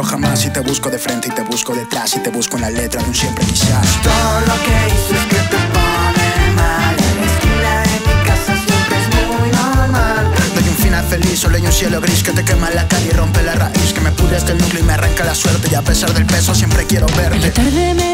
otro jamás. Y te busco de frente y te busco detrás, y te busco en la letra de un siempre quizás. Todo lo que hice es que te pone mal. En la esquina de mi casa siempre es muy normal. No hay un final feliz, solo hay un cielo gris que te quema la cara y rompe la raíz, que me pudre hasta el núcleo y me arranca la suerte. Y a pesar del peso siempre quiero verte. En la tarde me